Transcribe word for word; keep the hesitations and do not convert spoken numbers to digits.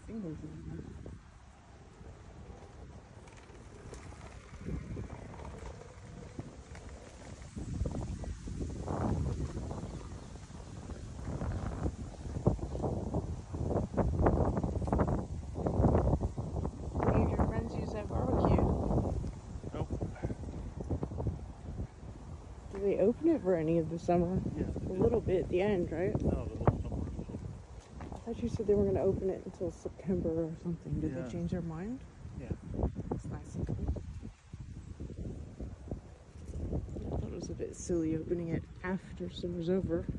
think there's one. Any of your friends use that barbecue? Nope. Do they open it for any of the summer? Yeah. A little bit at the end, right? No, the little summer. I thought you said they were going to open it until September or something. Did Yeah. they change their mind? Yeah. That's nice of them. I thought it was a bit silly opening it after summer's over.